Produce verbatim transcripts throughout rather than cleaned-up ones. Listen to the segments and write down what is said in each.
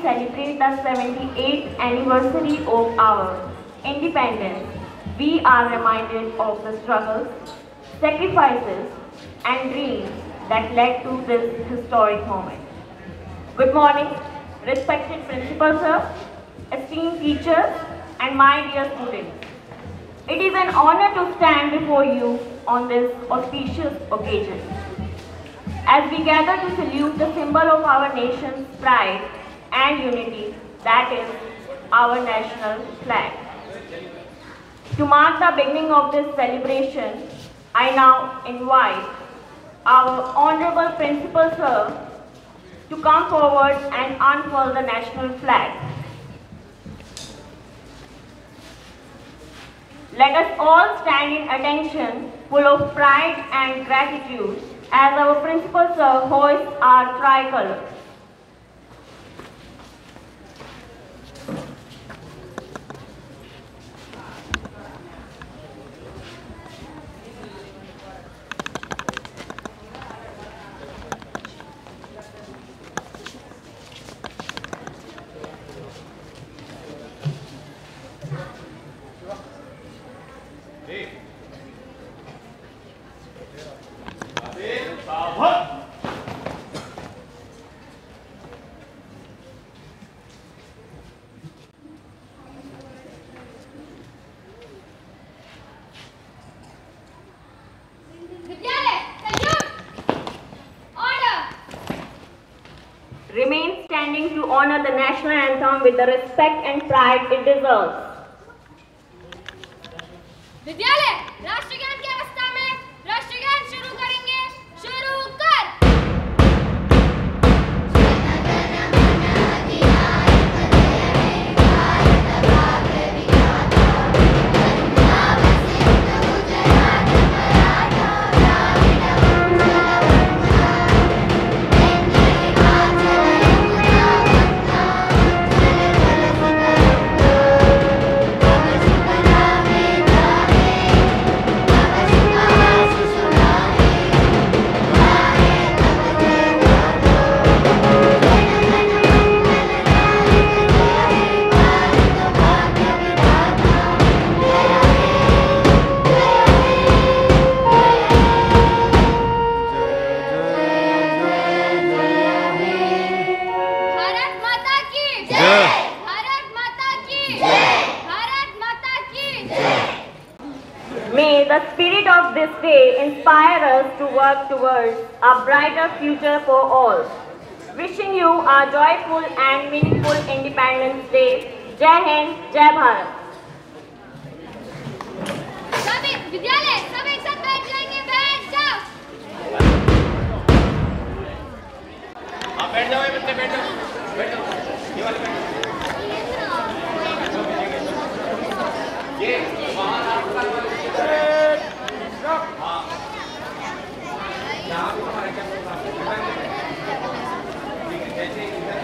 celebrate the seventy-eighth anniversary of our independence, we are reminded of the struggles, sacrifices, and dreams that led to this historic moment. Good morning, respected Principal Sir, esteemed teachers, and my dear students. It is an honor to stand before you on this auspicious occasion, as we gather to salute the symbol of our nation's pride and unity, that is, our national flag. To mark the beginning of this celebration, I now invite our Honorable Principal Sir to come forward and unfurl the national flag. Let us all stand in attention, full of pride and gratitude, as our Principal Sir hoists our tricolor. Remain standing to honor the national anthem with the respect and pride it deserves. विद्यालय राष्ट्रगान की अवस्था में राष्ट्रगान शुरू करेंगे। शुरू कर। May the spirit of this day inspire us to work towards a brighter future for all. Wishing you a joyful and meaningful Independence Day. Jai Hind, Jai Bharat. सभी विद्यालय सब एक साथ बैठ जाएंगे। बैठ जाओ। आप बैठ जाओ बच्चे, बैठ जाओ, बैठ जाओ। ये वाले बैठ। ये वहाँ आपका हाँ। यहाँ भी हमारे क्या प्रोग्राम है? जैसे इधर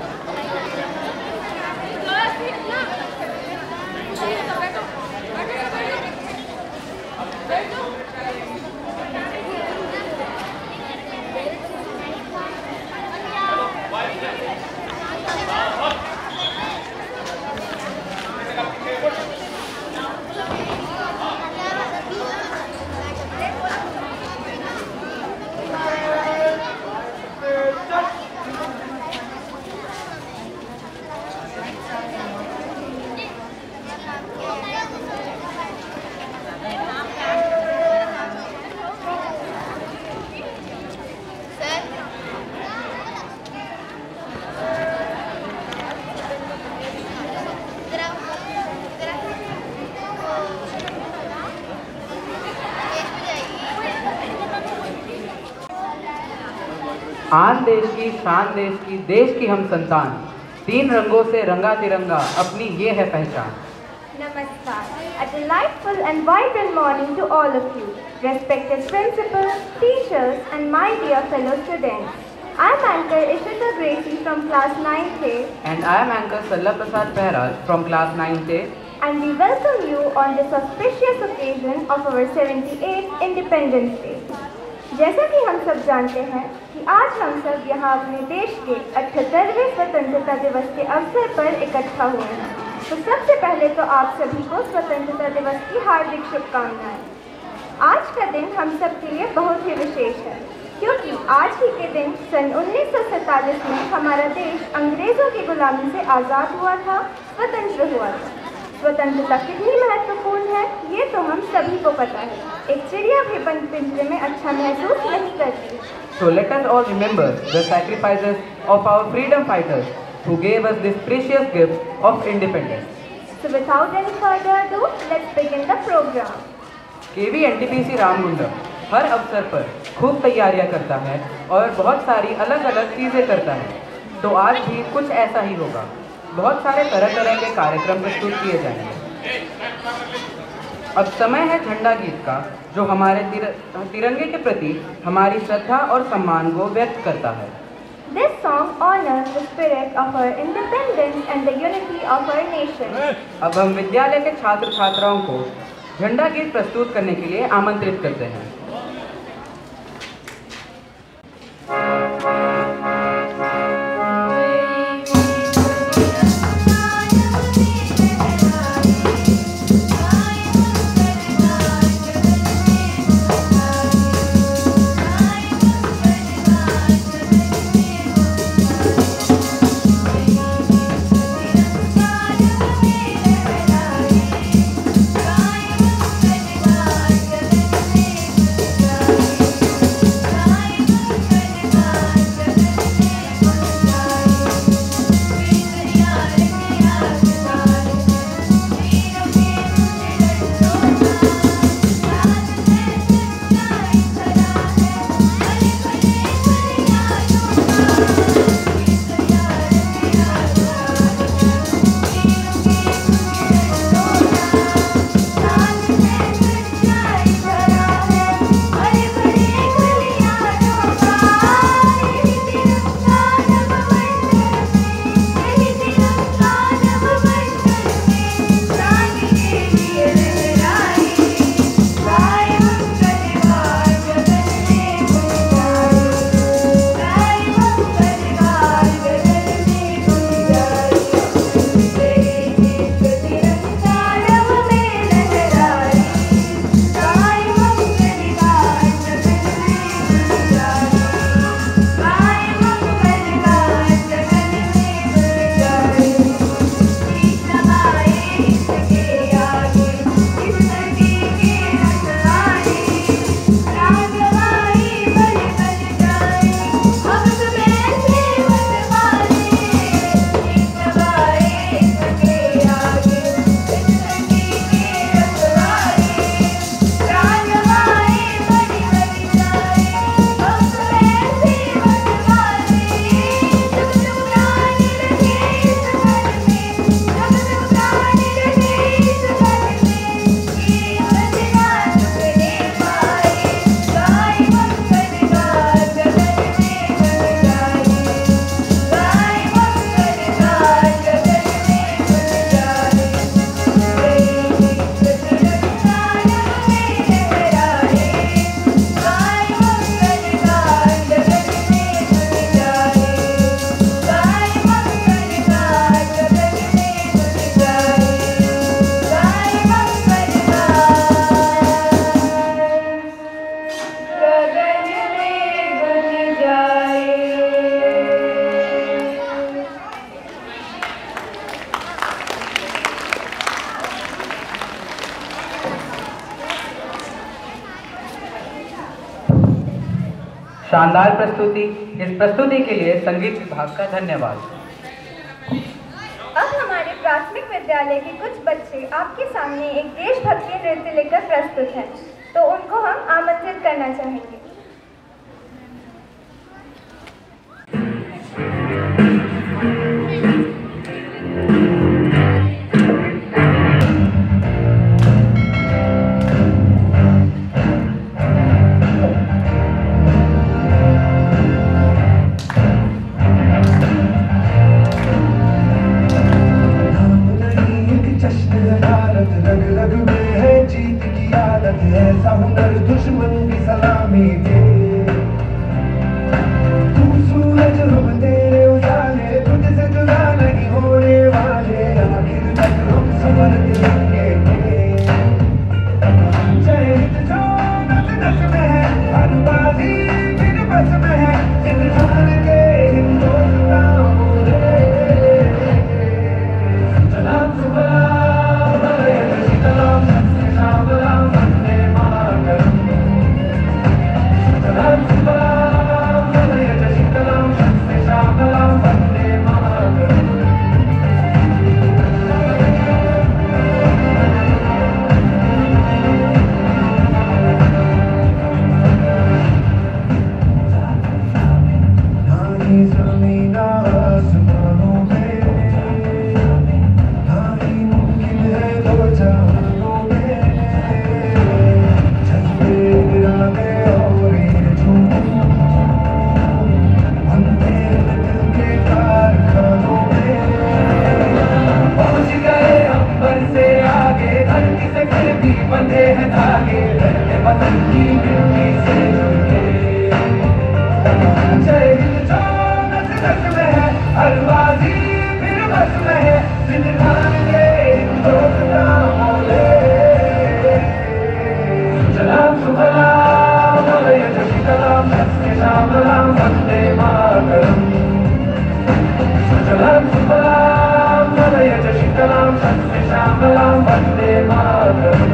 आन देश की शान देश की देश की हम संतान, तीन रंगों से रंगा तिरंगा अपनी ये है पहचान। Namaskar. A delightful and vibrant morning to all of you, respected principals, teachers, and my dear fellow students. I am Anchor Ishita Gracie from class ninth A. And I am Anchor Salla Prasad Behraj from class ninth A. And we welcome you on this auspicious occasion of our seventy-eighth Independence Day. जैसा कि हम सब जानते हैं कि आज हम सब यहाँ अपने देश के अठहत्तरवें स्वतंत्रता दिवस के अवसर पर इकट्ठा हुए हैं। तो सबसे पहले तो आप सभी को स्वतंत्रता दिवस की हार्दिक शुभकामनाएं। आज का दिन हम सब के लिए बहुत ही विशेष है, क्योंकि आज ही के दिन सन उन्नीस सौ सैंतालीस में हमारा देश अंग्रेज़ों की गुलामी से आज़ाद हुआ था, स्वतंत्र हुआ था। स्वतंत्रता कितनी महत्वपूर्ण है ये तो हम सभी को पता है। एक चिड़िया भी बंद पिंजरे में अच्छा महसूस नहीं करती। So let us all remember the sacrifices of our freedom fighters who gave us this precious gift of independence. So without any further ado, let's begin the program. K V N T P C Ramagundam हर अवसर पर खूब तैयारियां करता है और बहुत सारी अलग अलग चीज़ें करता है। तो आज भी कुछ ऐसा ही होगा। बहुत सारे तरह तरह के कार्यक्रम प्रस्तुत किए जाएंगे। अब समय है झंडा गीत का, जो हमारे तिर, तिरंगे के प्रति हमारी श्रद्धा और सम्मान को व्यक्त करता है। This song honors the spirit of our independence and the unity of our nation. अब हम विद्यालय के छात्र छात्राओं को झंडा गीत प्रस्तुत करने के लिए आमंत्रित करते हैं। शानदार प्रस्तुति। इस प्रस्तुति के लिए संगीत विभाग का धन्यवाद। अब हमारे प्राथमिक विद्यालय के कुछ बच्चे आपके सामने एक देशभक्ति नृत्य लेकर प्रस्तुत हैं, तो उनको हम आमंत्रित करना चाहेंगे। रग रग में है जीत की आदत, ऐसा हुनर दुश्मन की सलामी दे। की मिट्टी से जुड़के। जय हिंद जो नस नस में है, हर बाजी फिर बस में है, जिंदगानी हिंदुस्तां बोले। सुजलाम सुफलाम मलयज शीतलाम सत्य श्यामलाम वंदे मातरम। सुजलाम सुफलाम मलयज शीतलाम सत्य श्यामलाम वंदे मातरम।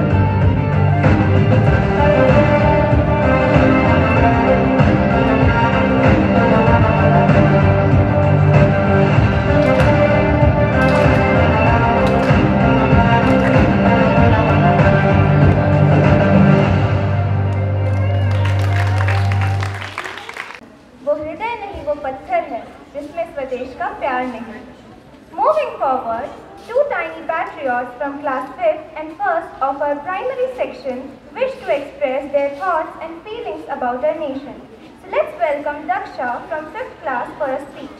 वो हृदय नहीं वो पत्थर है जिसमें स्वदेश का प्यार नहीं। Moving forward, two tiny patriots from class fifth and first of our primary section wish to express their thoughts and feelings about our nation. So let's welcome Daksha from fifth class for a speech.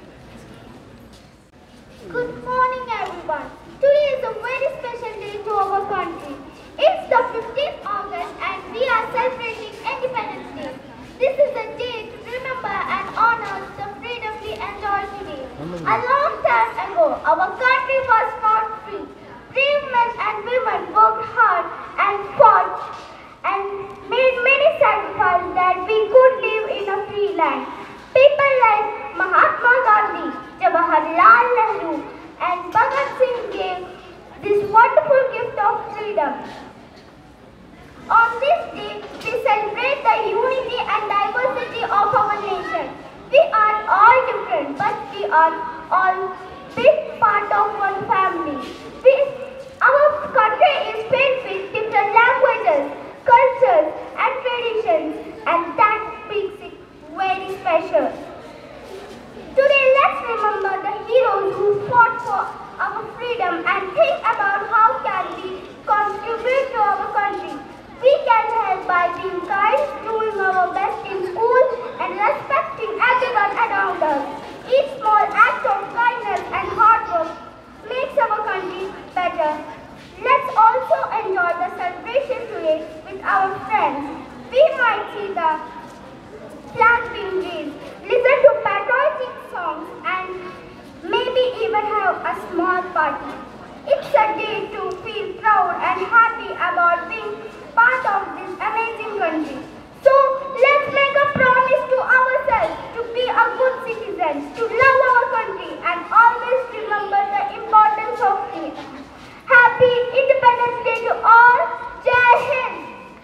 Good morning everyone. Today is a very special day to our country. It's the fifteenth August and we are celebrating Independence Day. This is a day to remember and honor the freedom we enjoy today. A long time ago, our country was not free. Brave men and women worked hard and fought and made many sacrifices that we could live in a free land. People like Mahatma Gandhi, Jawaharlal Nehru and Bhagat Singh gave this wonderful gift of freedom. On this day, we celebrate the unity and diversity of our nation. We are all different, but we are all big part of one family. We, our country is filled with different languages, cultures and traditions, and that makes it very special. Today, let's remember the heroes who fought for our freedom and think about how can we contribute to our country. We can help by being kind, doing our best in school, and respecting everyone around us. Each small act of kindness and hard work makes our country better. Let's also enjoy the celebration today with our friends. We might see the flag being raised, listen to patriotic songs, and maybe even have a small party. It's a day to feel proud and happy about being part of this amazing country. So let's make a promise to ourselves to be a good citizen, to love our country and always remember the importance of it. Happy Independence Day to all. Jai Hind.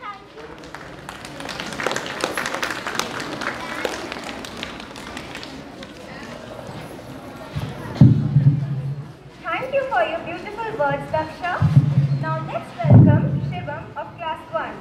Thank you for your beautiful words, Daksha. Now let's welcome Shivam of class one.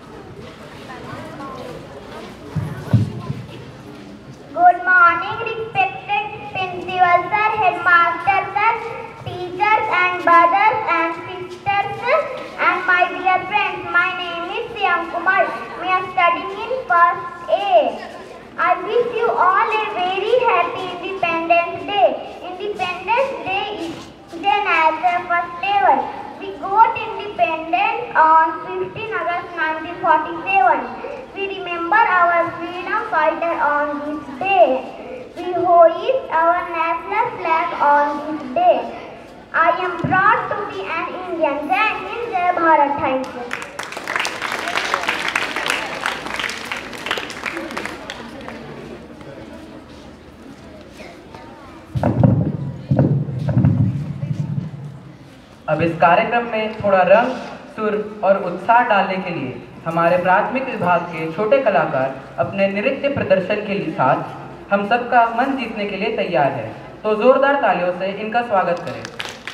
Good morning, respected principal sir, headmaster sir, teachers and brothers and sisters, and my dear friends. My name is Shyam Kumar. We are studying in first A. I wish you all a very happy Independence Day. Independence Day is an as festival. We got independence on fifteenth August nineteen forty-seven. We remember our freedom fighter on this day. We hoist our national flag on this day. I am proud to be an Indian. Jai Hind, Jai Bharat. Thank you. अब इस कार्यक्रम में थोड़ा रंग, सुर और उत्साह डालने के लिए हमारे प्राथमिक विभाग के छोटे कलाकार अपने नृत्य प्रदर्शन के लिए साथ हम सबका मन जीतने के लिए तैयार है। तो जोरदार तालियों से इनका स्वागत करें।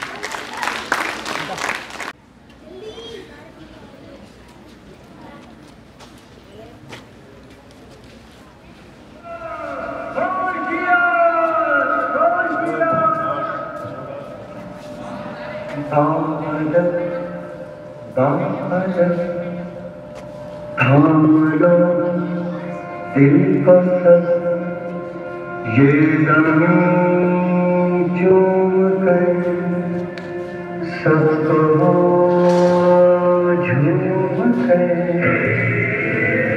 थाम लो दिल को सब ये ज़मीं चूम कर सबको झूम कर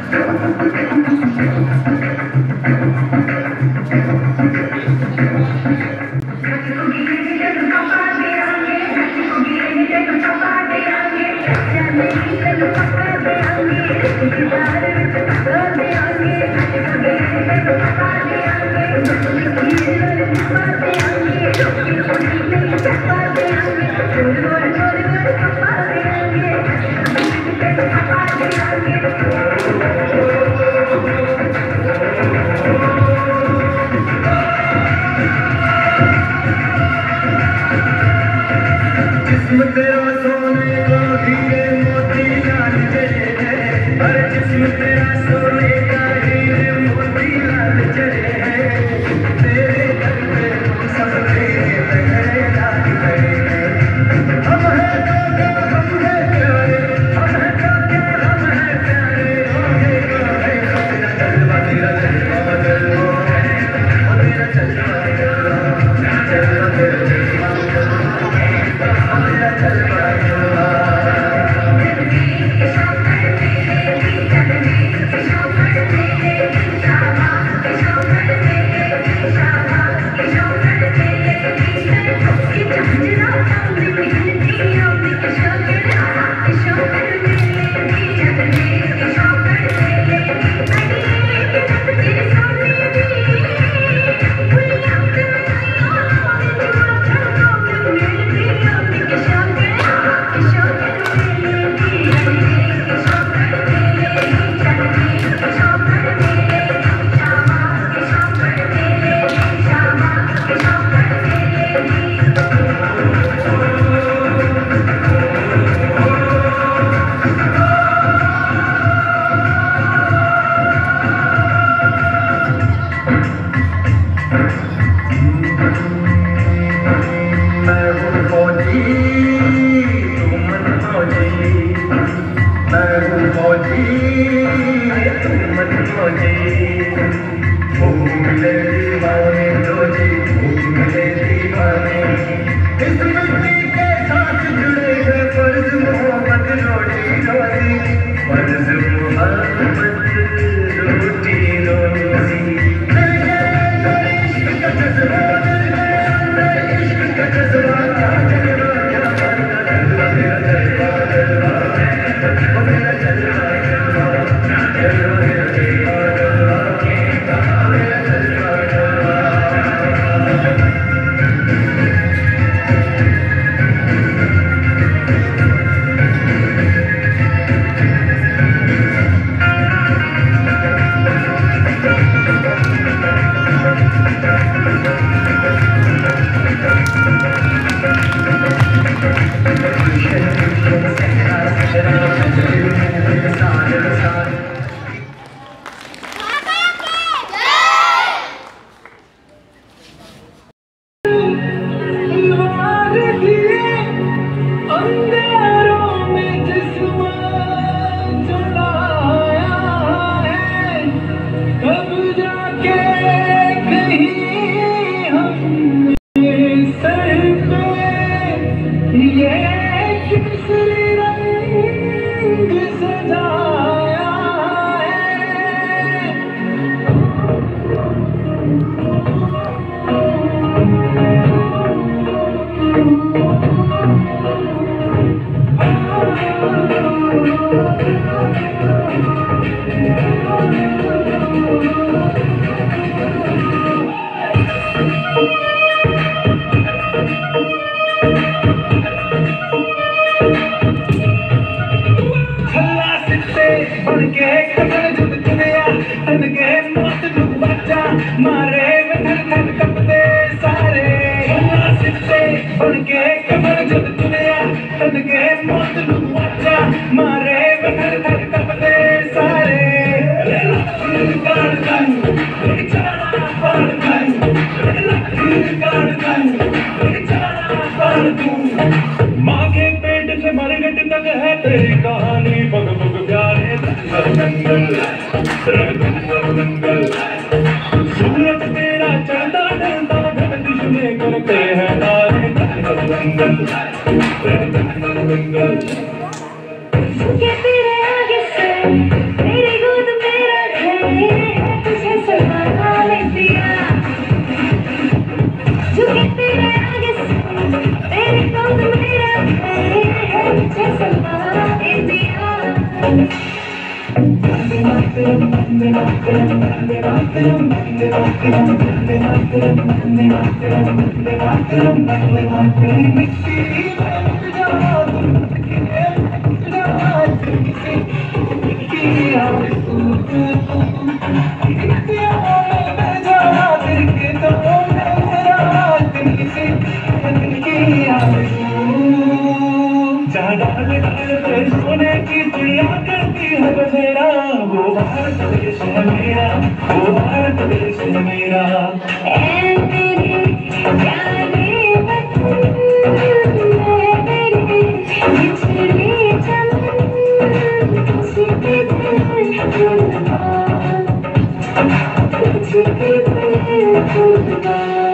माँ के पेट से मरगट तक है तेरी कहानी बग बग प्यारे दंगल दंगल सूरत तेरा चढ़ता ढलता धरती में करते हैं तारे दंगल दंगल दंगल के तेरे आगे से मेरी गोद में सोने की चिड़िया करती है बसेरा, वो भारत देश है मेरा, वो भारत देश है मेरा। ऐ मेरे प्यारे वतन, मेरे बिछड़े चमन, तुझके दिल कुर्बान, तुझके दिल कुर्बान।